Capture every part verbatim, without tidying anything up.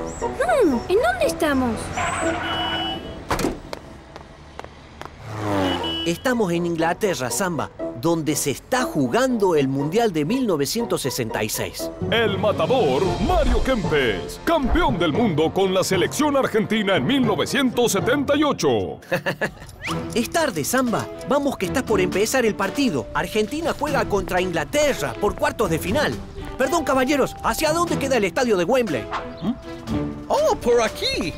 No, ¿en dónde estamos? Estamos en Inglaterra, Samba, donde se está jugando el Mundial de mil novecientos sesenta y seis. El matador Mario Kempes, campeón del mundo con la selección argentina en mil novecientos setenta y ocho. Es tarde, Samba. Vamos que está por empezar el partido. Argentina juega contra Inglaterra por cuartos de final. Perdón, caballeros, ¿hacia dónde queda el estadio de Wembley? ¿Mm? ¡Oh, por aquí!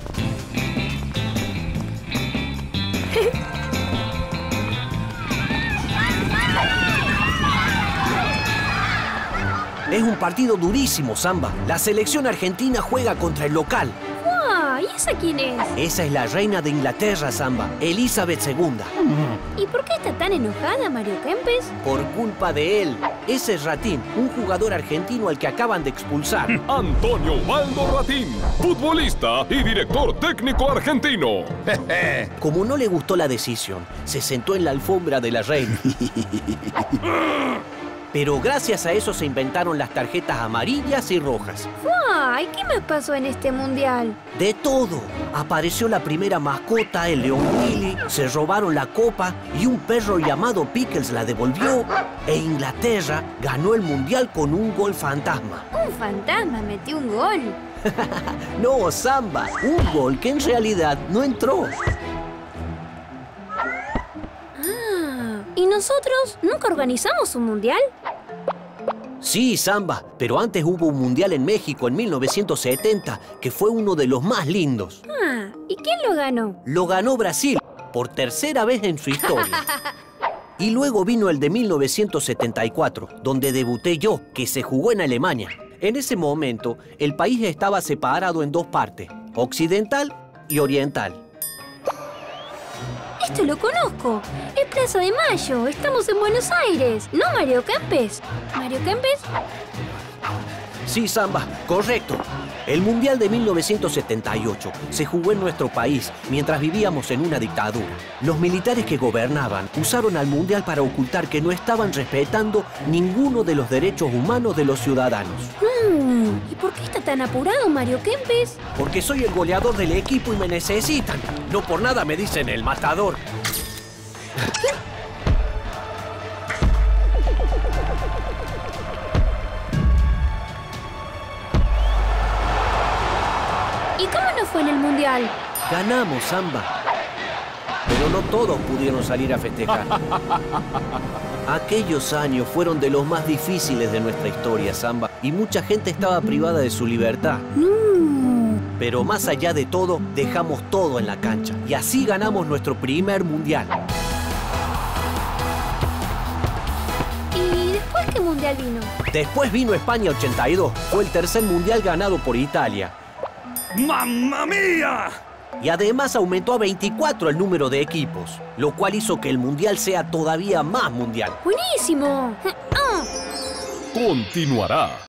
Es un partido durísimo, Samba. La selección argentina juega contra el local. ¡Wow! ¿Y esa quién es? Esa es la reina de Inglaterra, Samba, Elizabeth segunda. ¿Y por qué está tan enojada Mario Kempes? Por culpa de él. Ese es Ratín, un jugador argentino al que acaban de expulsar. Antonio Ubaldo Ratín, futbolista y director técnico argentino. Como no le gustó la decisión, se sentó en la alfombra de la reina. Pero gracias a eso se inventaron las tarjetas amarillas y rojas. ¡Ay! ¿Qué más pasó en este mundial? De todo. Apareció la primera mascota, el león Willy, se robaron la copa y un perro llamado Pickles la devolvió. E Inglaterra ganó el mundial con un gol fantasma. Un fantasma metió un gol. No, Samba, un gol que en realidad no entró. ¿Y nosotros nunca organizamos un mundial? Sí, Samba, pero antes hubo un mundial en México en mil novecientos setenta, que fue uno de los más lindos. Ah, ¿y quién lo ganó? Lo ganó Brasil, por tercera vez en su historia. Y luego vino el de mil novecientos setenta y cuatro, donde debuté yo, que se jugó en Alemania. En ese momento, el país estaba separado en dos partes, occidental y oriental. Esto lo conozco. Es Plaza de Mayo. Estamos en Buenos Aires. ¿No, Mario Kempes? ¿Mario Kempes? Sí, Samba, correcto. El Mundial de mil novecientos setenta y ocho se jugó en nuestro país mientras vivíamos en una dictadura. Los militares que gobernaban usaron al Mundial para ocultar que no estaban respetando ninguno de los derechos humanos de los ciudadanos. Mm, ¿Y por qué está tan apurado, Mario Kempes? Porque soy el goleador del equipo y me necesitan. No por nada me dicen el matador. ¿Qué? ¿Y cómo nos fue en el mundial? Ganamos, Samba. Pero no todos pudieron salir a festejar. Aquellos años fueron de los más difíciles de nuestra historia, Samba, y mucha gente estaba privada de su libertad. No. Pero más allá de todo, dejamos todo en la cancha. Y así ganamos nuestro primer mundial. ¿Y después qué mundial vino? Después vino España ochenta y dos. Fue el tercer mundial ganado por Italia. ¡Mamma mía! Y además aumentó a veinticuatro el número de equipos, lo cual hizo que el mundial sea todavía más mundial. ¡Buenísimo! Continuará.